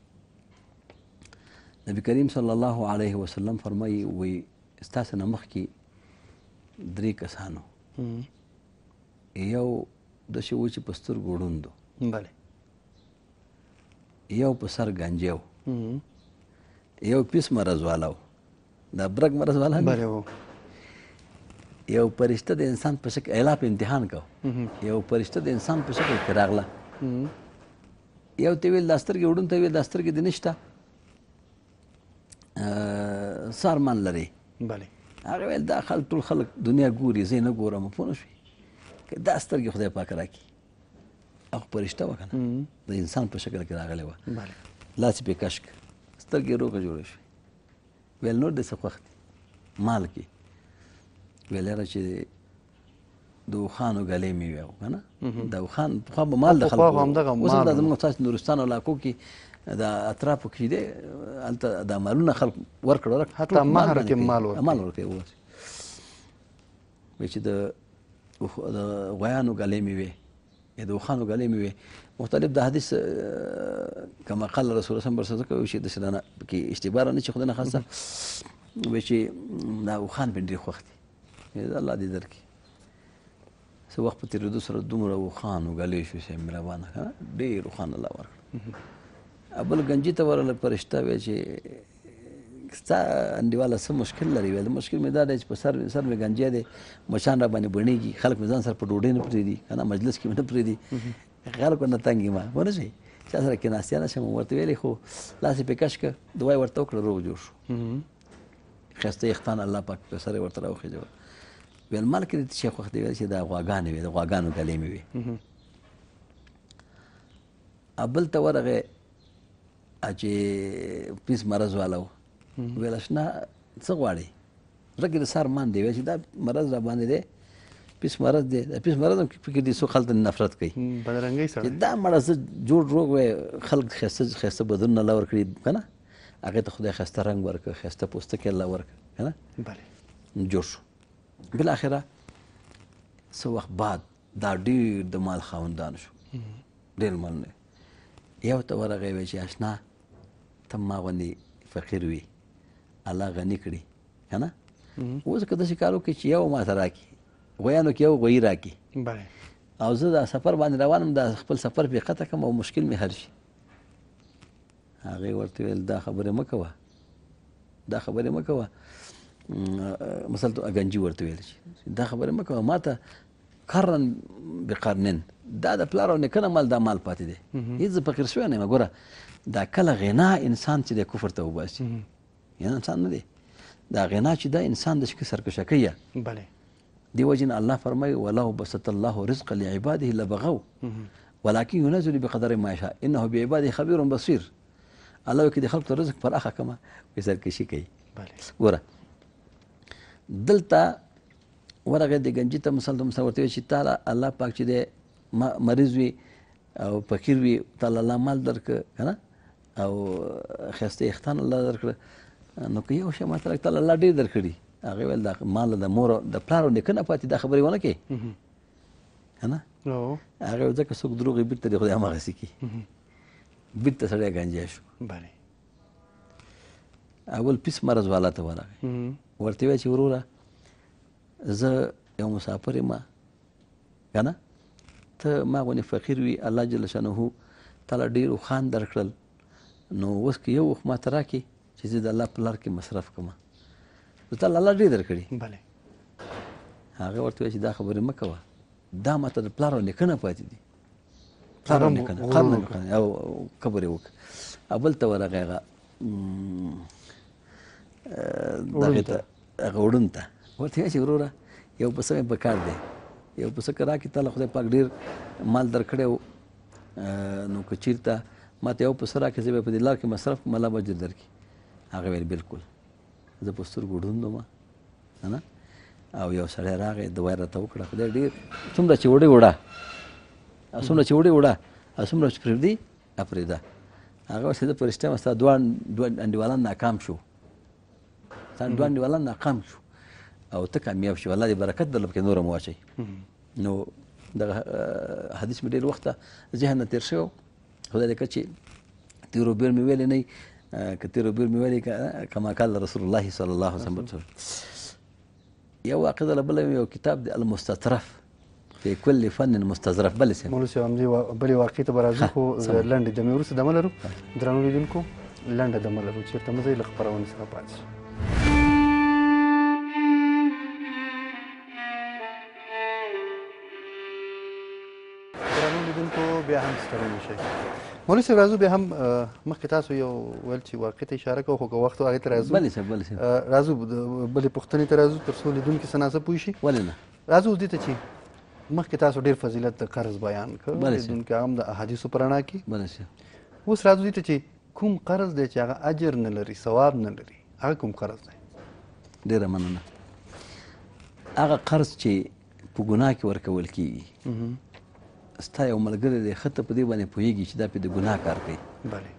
نبی کریم صلی الله علیه وسلم فرمایي وایي ستاسو نه مخکې درې کسانو یو داسې و چې په سترګو ړوند و، بله، یو په سر ګنجی و، یو پیس مرض والا و، دا برګ مرض والا بله و، یو فرشته د انسان په شکل الله په امتحان کو، یو فرشته د انسان په شکل کې راغله، یو ته ویل دا سترګې وړوند ته ویل دا سترګې دې نشته څه ارمان لرې؟ بله. هغه ویل دا خلک ټول خلک دنیا ګوري زه یې نه ګورم پوه نه شوې که دا سترګې خدای پاک راکړي هغه فرشته وه که نه د انسان په شکل کې راغلی وه، لاس یې پرې کش کړه سترګې روغه جوړه شوې. ویل نور دې څه خوښ دي مال کې؟ ویل یاره چې د اوښانو ګلې مې وې که نه د اوښان پخوا به مال د خلکو اوس هم دا زموږ ستاسو نورستان علاقو کې د اطرافو کې دی هلته دا مالونه خلک ورکړه ورکړه حتی مهر کې مال ورکوي مال ورکوي اوس وایي چې د غویانو ګلې مې وې یا د اوښانو ګلې مې وې مختلف د حدیث کما قال رسول الله صلی الله علیه وسلم وایي چې داسې نه کې اشتباه رانه چې خدای نه خاصه وایي چې دا اوښان مې ډېر خوښ دي الله دې درکړي. څه وخت په تېرېدو سره دومره اوښانو ګلې شو صاحب مهربانه که نه ډېر اوښان الله ورکړه. بل ګنجي ته ورغله فرشته ویل چې ستا انډیواله څه مشکل لري؟ ویل مشکل مې دا دی چې په سر سر مې ګنجی دی مچان را باندې بڼېږي خلک مې ځان سره په ډوډۍ نه پرېږدي که نه مجلس کې مې نه پرېږدي خلکو نه تنګ یم پوه نه شوې چا سره کېناستیا نه شم ورته ویلې خو لاس یې پرې کش کړه دعا یې ورته وکړه روغ جوړ شو ښایسته ویښتان الله پاک په سر یې ورته راوخېژول. ویل مال کې دې څه شی خوښ دی؟ ویل چې دا غواګانې وې د غواګانو ګلې مې وې. بل ته ورغې چې پیس مرض والا و ویل اشنا څه غواړې؟ رګې د سر مان دی ویل چې دا مرض را باندې دی پیس مرض دی دا پیس مرض هم پکې دي څو خلک نفرت کوي بدرنګۍ سره دا مړه زه جوړ روغ وی خلک ښایسته ښایسته بدنونه الله ورکړي که نه هغې ته خدای ښایسته رنګ ورکړه ښایسته پوستکی الله ورکړه که نه جوړ شو. بالاخره څه وخت بعد دا ډېر د مال خاوندان شو ډېر مالونه یو ته ورغی وی چې اشنا ته ما غوندې فقیر وي الله غني کړي که نه اوس که داسې کار وکړي چې یو ما ته راکړي غویانو کې یو غویي راکړي او زه دا سفر باندې روان یم دا خپل سفر پرې قطع کړم او مشکل مې حل شي. هغې ورته ویل دا خبرې مه کوه دا خبرې مه کوه مثلا ګنجي ورته ویل چې دا خبرې مه کوه ما ته قرن بقرنن دا د پلار او نیکه نه مال دا مال پاتې دی هېڅ زه فقیر شوی نه یم. ګوره دا کله غنا انسان چې دی کفر ته وباسي یعنې انسان نه دی دا غنا چې دا انسان د شکه سرکشه کوي دې وجې نه الله فرمایي ولو بسط الله رزق لعباده لبغوا ولكن ينزل بقدر ما يشاء انه بعباده خبير بصير. الله وکړي د خلکو ته رزق پراخه کمه وایي سرکشي کوي. ګوره دلته ورغې د ګنجي ته مثلا مثلا ورته وایي چې تعالی الله پاک چې دی مریض وي او فقیر وي تعالی الله مال درکړه که نه او ښایسته ویښتان الله درکړه نو که یو شی ماته تعالی الله ډېر درکړي هغې ویل دا مال د مور د پلار او نیکه نه پاتې دا خبرې ونه کوې که نه هغې ویل ځکه څوک دروغ یې بېرته دی خدای هماغسې کړي بېرته سړی ګنجی شو. اول پیس مرض والا ته ورغی ورته ویل چې وروره زه یو مسافر یم که نه ته ما غونې فقیر وي الله جل شانه تعالی ډېر اوښان درکړل نو اوس که یو اوښ ماته راکړي چې زه د الله په لار کې مصرف کړم نو تعالی الله ډېر درکړي بله هغه ورته وایي چې دا خبرې مه کوه دا ماته د پلار او نیکه نه پاتې دي پلار او نیکه نه قرن مې او قبر یې وکړه او بل ته ورغی هغه دغې ته هغه وړون ته ورته وایي چې وروره یو پسه مې په کار دی یو پسه که راکړي تعالی خدای پاک ډېر مال درکړی و نو که چېرته ما ته یو پسه راکړي زه به په دې لار کې مصرف کړم الله به اجر درکړي هغه ویل بلکل زه په سترګو ړوند وم نه او یو سړی راغی دوا یې راته وکړه خدای ډېر څومره چې وړې وړه او څومره چې وړې وړه او څومره چې پرېږدي اپرېږده هغه وایي چې زه په رښتیا یم ستا دوه دوه انډیوالان ناکام شو ستا دوه انډیوالان ناکام شو او ته کامیاب شو الله دې برکت درله پکې نور هم واچوي نو دغه حدیث مې ډېر وخته ذهن نه تېر شوی خدای دې کړه چې تېرو بیر مې ویلی نه وي که تېرو بیر مې ویلی کما قال رسول الله صلی الله علیه وسلم یو واقع ده بله یو کتاب دی المستطرف فی کل فن مستظرف بلې سیم مولوي صاحب همدې بلې واقعې ته به راځو خو لنډې دمې وروسته دمه لرو درنو لیدونکو لنډه دمه لرو چېرته مه ځئ له خپرونې سره پاتې شئ بیا هم ستړي نه شئ مولوي صاحب راځو بیا هم مخکې تاسو یو ویل چې واقع ته اشاره کوو خو که وخت و هغې ته راځو بلې صاحب بلې صاحب راځو بلې پوښتنې ته راځو تر څو لیدونکي څه ناڅه پوه شي ولې نه راځو اوس دې ته چې مخکې تاسو ډېر فضیلت د قرض بیان کړ لیدونکي هم د احادیثو په رڼا کې بلې صاحب اوس راځو دې ته چې کوم قرض دی چې هغه اجر نه لري ثواب نه لري هغه کوم قرض دی ډېره مننه هغه قرض چې په ګناه کې ورکول کېږي ستا یو ملګری دی ښه ته په دې باندې پوهېږي چې دا پې د ګناه کار کوي بلې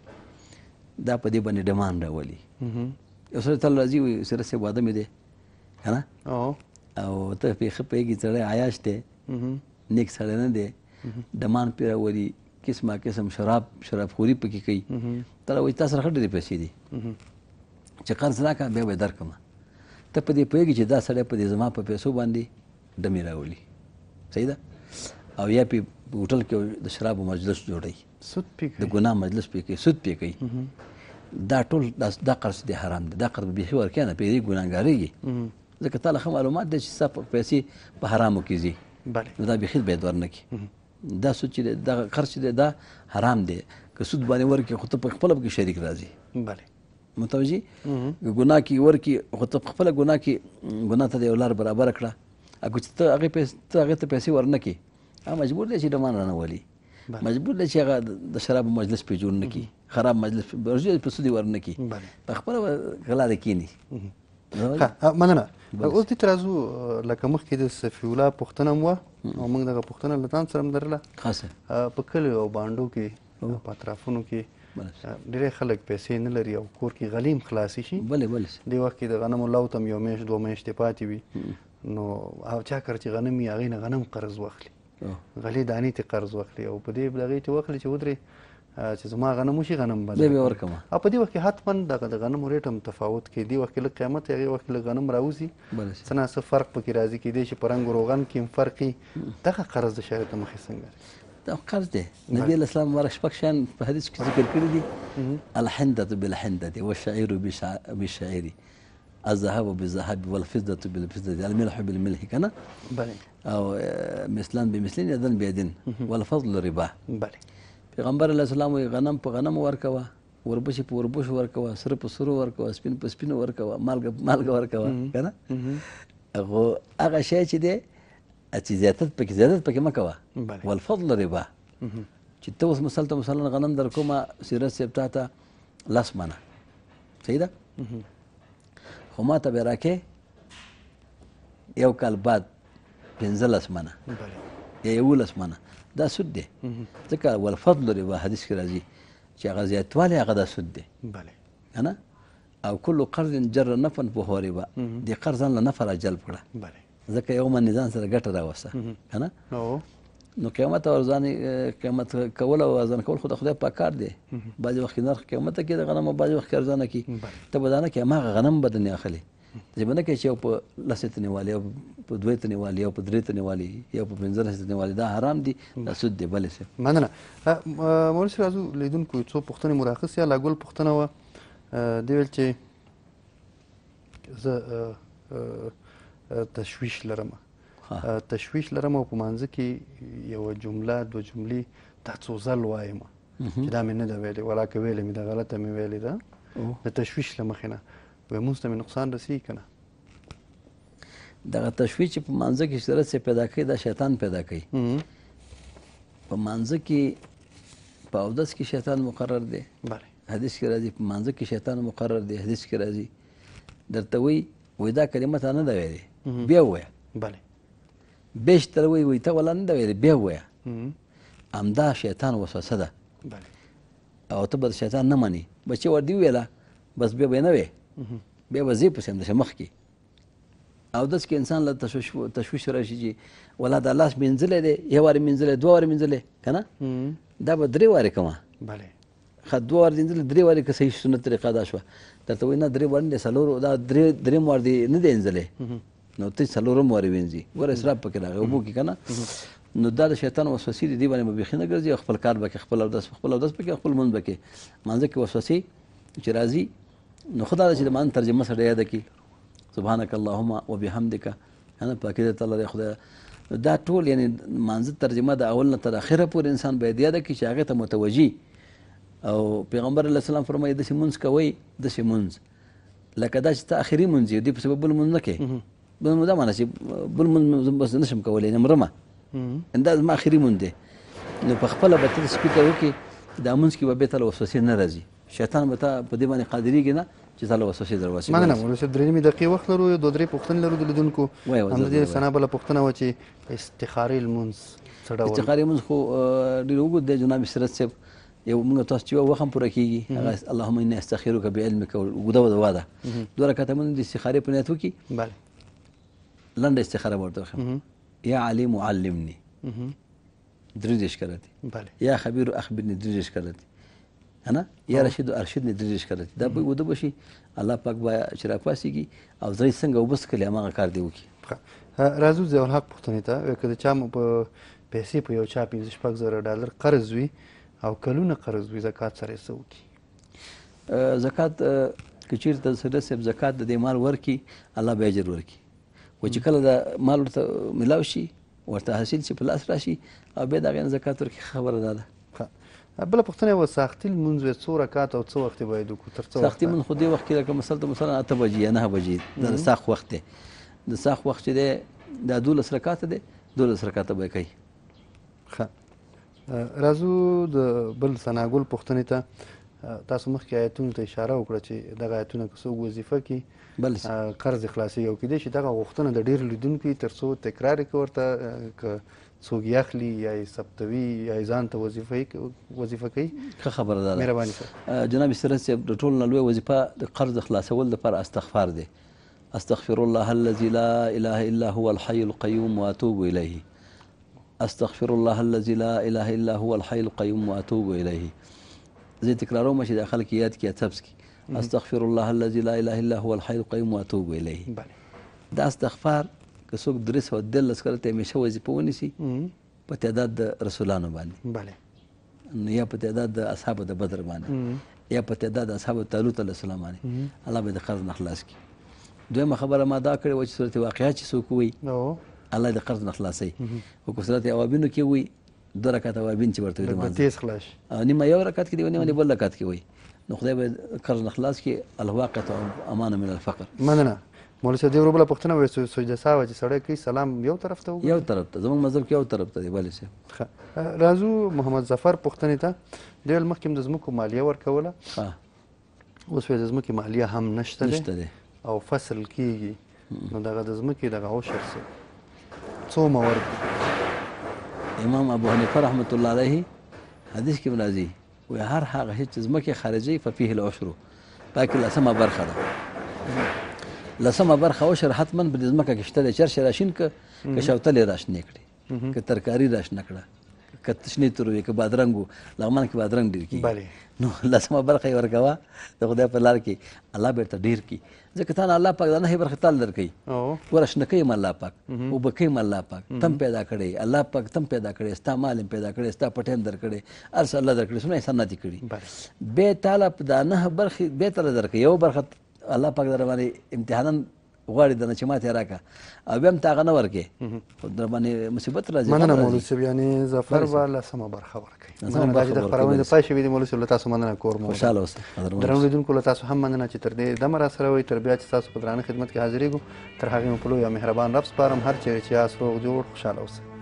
دا په دې باندې ډمان راولي یو سړی تل راځي وایي سیرت صاحب واده مې دی که نه او ته پې ښه پوهېږي سړی عیاش دی نیک سړی نه دی ډمان پې راولي قسمه قسم شراب شرابخوري پکې کوي تله وایي تا سره ښه ډېرې پیسې دي چې قرض راکړه بیا به یې درکړمه ته په دې پوهېږي چې دا سړی په دې زما په پیسو باندې ډمې راولي صحیح ده او یا پې په هوټل کې د شرابو مجلس جوړوي سود پې د ګناه مجلس پې کوي سود پې کوي دا ټول دا قرض دی حرام دی دا قرض به بیخي ورکوي نه پې دې ګناهګارېږي ځکه تا له ښه معلومات دی چې ستا پیسې په حرامو کې ځي نو دا بیخي باید ورنه کړي دا سود چې دی دغه قرض چې دی دا حرام دی که سود باندې ورکړي خو ته په خپله پکې شریک راځي بلې متوجي که ګناه کې ورکړي خو ته په خپله ګناه کې ګناه ته د یو لار برابره کړه اګو چې ته هغې ته هغې ته پیسې ورنه کړي هغه مجبور دی چې ډمان رانه ولي مجبور دی چې هغه د شرابو مجلس پې جوړ نه کړي خراب مجلس په سود یې ورنه کړي په خپله غلا دې کښېني مننه اوس دې ته راځو لکه مخکې د صفي الله پوښتنه هم وه او موږ دغه پوښتنه له ځان سره هم لرله په کلیو او بانډو کې په اطرافونو کې ډېری خلک پیسې نه لري او کور کې غلیم خلاصې شي بلې بلې دې وخت کې د غنمو لو ته هم یو میاشت دوه میاشتې پاتې وي نو او چا کړه چې غنم وي هغې نه غنم قرض واخلي غلې دانې ته قرض واخلي او په دې دغې ته واخلي چې ودرې چې زما غنم وشي غنم بدل ورکړم او په دې وخت کې حتما دغه د غنمو ریټ هم تفاوت کوي دې وخت کې لږ قیمت هغې وخت کې لږ غنم راوځي څه نه څه فرق پکې راځي کېدای شي په رنګ و روغن کې هم فرق وي دغه قرض د شریعت د مخې څنګه دا قرض دی نبي علیه السلام مبارک شپږ شیان په حدیث کې ذکر کړي دي الحندة بالحندة والشعير بالشعير الذهب بالذهب والفضة بالفضة الملح بالملح کنه او مثلان بمثلین یدن بیدن والفضل ربا پیغمبر علیه السلام وی غنم په غنم ورکوه وربشي په وربشو ورکوه سره په سرو ورکوه سپین په سپینو ورکوه مالګه مالګه ورکوه کنه هغه هغه شی چې دی چې زیادت پکې زیادت پکې مه کوه والفضل ربا چې ته اوس مثال ته مثلا غنم در کومه سیرت صاحب تا ته لس منه صحیح ده خو ما ته به راکې یو کال بعد پنځلس منه یا یولس منه دا سود دی ځکه والفضل ربا حدیث کې راځي چې هغه زیاتوالی هغه دا سود دی که نه او کل قرض جر نفعا فهو ربا دې قرض ځان له نفع را جلب کړه ځکه یو من ځان سره ګټه راوسته که نه نو قیمت او ارزانې قیمت کول او ارزانه کول خو د خدای پاک کار دی بعضې وخت کې نرخ قیمته کې د غنمو بعضې وخت کې ارزانه کي ته به دا نه کړې هماغه غنم به درنې اخلې تجربه نه کوي چې یو په لسې تنې والي یو په دوې تنې والي یو په درې تنې والي یو په پنځلس تنې والي دا حرام دي دا سود دی بلې صاحب. مننه. مولوي صاحب راځو لیدونکو څو پوښتنې مو راخیستې. الله ګل پوښتنه وه، دې ویل چې زه تشویش لرم تشویش لرم او په مانځه کې یوه جمله دوه جملې دا څو ځل وایم چې دا مې نه ده ویلې، ولاکه ویلې مې ده، غلطه مې ویلې ده د تشویش له مخې نه، وایي مونځ ته مې نقصان رسېږي که نه؟ دغه تشویش چې په مانځه کې ضرورت یې پیدا کوي دا شیطان پیدا کوي. په مانځه کې په اودس کې شیطان مقرر دی، حدیث کې راځي په مانځه کې شیطان مقرر دی، حدیث کې راځي درته وایي وایي دا کلمه تا نه ده ویلې بیا ووایه. بله بیشتر وایي وایي ته ولا نه ده ویلې بیا ووایه. همدا شیطان وسوسه ده او ته به د شیطان نه منې، بچې ور دې وویله بس بیا به یې نه وې، بیا به ځې پسې همداسې مخکې. اودس کې انسان له تشویش راشي چې ولا دا لاس مینځلی دی، یو وارې مینځلی دوه وارې مینځلی که نه دا به درې وارې کومه. بله ښه دوه وارې مینځلی درې وارې که صحیح سنت طریقه دا شوه. درته وایي نه درې وارې نه دی څلور، دا درې درېم وار دې نه دی وینځلی نو ته څلورم وارې وینځي. ګوره اسراف پکې راغی اوبو کې که نه. نو دا د شیطان وسوسې دي، دې باندې به بیخي نه ګرځي او خپل کار به کوي، خپل اودس خپل اودس به کوي، خپل لمونځ به کوي. مانځه کې وسوسې چې راځي نو خدا ده چې د معنی ترجمه سره یاده کړي سبحانک اللهم وبحمدک کنه پاکي د تعالی دی خدای. دا ټول یعنی مانځه ترجمه د اول نه تر اخره پورې انسان باید یاده کړي چې هغې ته متوجي. او پیغمبر علیه السلام فرمایي داسې مونځ کوئ داسې مونځ لکه دا چې ته اخري مونځ یې دې پسې به بل مونځ نه کوې. بل مونځ دا معنی چې بل مونځ بس نه شم کولی نه مرمه دا زما اخري مونځ دی. نو په خپله به ته فکر وکړې دا مونځ کې به بیا تاله وسوسې نه راځي، شیطان به ته په دې باندې قادرېږي نه چې تاله وسوسې در واسي. مننه مولوي صاحب. درې نیمې دقیقې وخت لرو، یو دوه درې پوښتنې لرو د لیدونکو. همدې ثنا بله پوښتنه وه چې استخارې لمونځ څه ډول؟ استخارې لمونځ خو ډېر اوږد دی جناب سیرت صاحب. یو موږ تاسو چې یو وخت هم پوره کېږي هغه اللهم اني استخیرک بعلمک اوږده دعا ده. دوه رکعته مونځ د استخارې په نیت وکړي. بله لنډه استخاره به ورته وښیم. یا علیم علمني درې دېرش کرتی، یا خبیر اخبرني درې دېرش کرتی، هنه یا رشید ارشدني درې دېرش کرتی. دا به اوږده به شي، الله پاک به چې راپاڅېږي او زړه یې څنګه اوبه څښلي هماغه کار دې وکړي. راځو ضیاءالحق پوښتنې ته. که د چا په پیسې په یو چا پنځه شپږ زره ډالر قرض وي او کلونه قرض وي، زکات سره یې څه وکړي؟ زکات که چېرته سره صاحب زکات د دې مال ورکړي الله به اجر ورکړي، خو چې کله د مال ورته میلاو شي ورته حاصل شي په لاس راشي او بیا د هغې نه زکات ورکړي، خبره دا ده. بله پوښتنه یې وه ساختي لمونځ وی څو رکعت او څه وخت یې باید وکړو؟ تر څه ساختي لمونځ خو دې وخت کې لکه مثلا ته مثلا اته بجې یا نهه بجې دا د ساخت وخت دی. د ساخت وخت چې دی دا دولس رکعته دی، دولس رکعته به یې کوي. ښه راځو د بل ثناګل پوښتنې ته. تاسو مخکې آیتونو ته اشاره وکړه چې دغه آیتونه که څوک وظیفه کړي قرض یې خلاصېږي او کیدای شي دغه غوښتنه د ډېرو لیدونکو تر څو تکرار یې کړي ورته که څوک یې اخلي یا یې ثبتوي یا یې ځان ته وظیفه کوي. ښه خبره ده مهرباني سره. جناب سیرت صاحب د ټولو نه لویه وظیفه د قرض خلاصول لپاره استغفار دی. استغفر الله الذي لا اله الا هو الحي القيوم واتوب الیه. استغفر الله الذي لا اله الا هو الحي القيوم واتوب الیه. زه تکراروم چې د خلک یاد کړي ثبت کړي. استغفر الله الذي لا اله الا هو الحي القيوم واتوب الیه. دا استغفار که څوک درې سوه دیارلس کاله ته همیشه وظیفه ونیسي په تعداد د رسولانو باندې، نو یا په تعداد د اصحابو د بدر باندې یا په تعداد د اصحابو طالوت علیه السلام باندې الله به د قرض نه خلاص کړي. دویمه خبره ما دا کړې وه چې صورت واقعه چې څوک وایي الله د قرض نه خلاصوي، او که صورت اوابینو کې وایي دوه رکعت اوابین چې ورته وایي تیز خلاص نیمه یو رکعت کې دی نیمه بل رکعت کې وایي، نو خدای به قرض نه خلاص کړي. الواقعة امان من الفقر. مننه مولوي صاحب. دې ورو بله پوښتنه وایي سجده سهوه چې سړی کوي سلام یو طرف ته وګوري؟ یو طرف ته، زموږ مذهب کې یو طرف ته دی. بلې صاحب. ښه راځو محمد ظفر پوښتنې ته. دې ویل مخکې د ځمکو مالیه ورکوله، اوس وایي د ځمکې مالیه هم نشته دی او فصل کېږي، نو دغه د ځمکې دغه عشر څومره ورکړي؟ امام ابو حنیفه رحمت الله علیه حدیث کې راځي وایي هر هغه هېڅ چې ځمکې خارجي ففیه العشر، پاکې لسمه برخه ده. لسمه برخه عشر حتما په دې ځمکه کې شته دی. چرشه راشین که که شوتلې راشنې کړي، که ترکاري راشنه کړه، که تشنې تور وي که بادرنګ و لغمان کې بادرنګ ډېر کېږي بلې نو لسمه برخه یې ورکوه د خدای په لار کې الله بېرته ډېر کړي ځکه تا نه الله پاک دا نهې برخې تال درکوي ګوره شنه کوي م الله پاک اوبه کوي م الله پاک تم پیدا کړی الله پاک تم پیدا کړی ستا مال هم پیدا کړی ستا پټی هم درکړی هر څه الله درکړي څومره احسانات یې کړي بیا تاله په دا نهه برخې بیا تاله درکوي یوه برخه الله پاک در باندې امتحانا غواړي درنه چې ماته یې راکړه او بیا هم ته هغه نه ورکې خو در باندې مصیبت راځي مننه مولوي صاحب یعنې ظفر به لسمه برخه ورکوي مننه دا چې د خپرونې د پای شوي دي مولوي صاحب له تاسو مننه کوم خوشحاله اوسئ درنو لیدونکو له تاسو هم مننه چې تر دې دمه راسره وئ تر بیا چې ستاسو په درانه خدمت کې حاضرېږو تر هغې مو په لوی او مهربان رب سپارم هر چیرې چې یاست روغ جوړ خوشحاله اوسئ